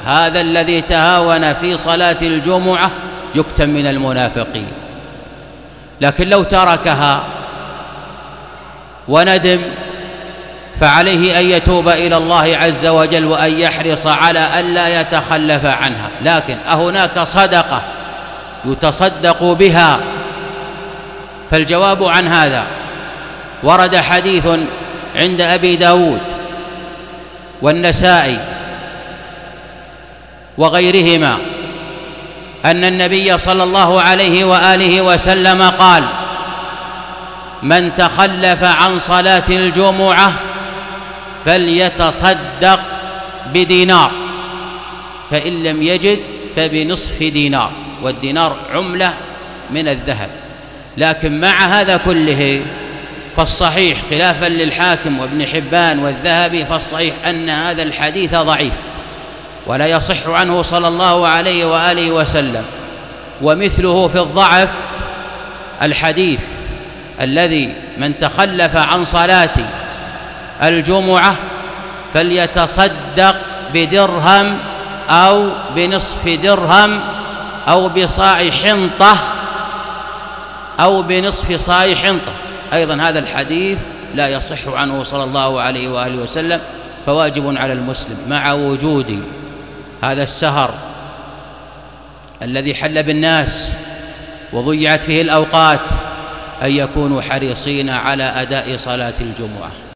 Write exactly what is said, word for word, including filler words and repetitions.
هذا الذي تهاون في صلاة الجمعة يكتب من المنافقين. لكن لو تركها وندم فعليه أن يتوب إلى الله عز وجل وأن يحرص على ألا يتخلف عنها. لكن أهناك صدقة يتصدق بها؟ فالجواب عن هذا ورد حديث عند أبي داود والنسائي وغيرهما أن النبي صلى الله عليه وآله وسلم قال: من تخلف عن صلاة الجمعة فليتصدق بدينار، فإن لم يجد فبنصف دينار، والدينار عملة من الذهب. لكن مع هذا كله فالصحيح خلافا للحاكم وابن حبان والذهبي، فالصحيح أن هذا الحديث ضعيف ولا يصح عنه صلى الله عليه وآله وسلم. ومثله في الضعف الحديث الذي من تخلف عن صلاة الجمعة فليتصدق بدرهم أو بنصف درهم أو بصاع حنطة أو بنصف صاع حنطة، أيضا هذا الحديث لا يصح عنه صلى الله عليه وآله وسلم. فواجب على المسلم مع وجود هذا السهر الذي حل بالناس وضيعت فيه الأوقات أن يكونوا حريصين على أداء صلاة الجمعة.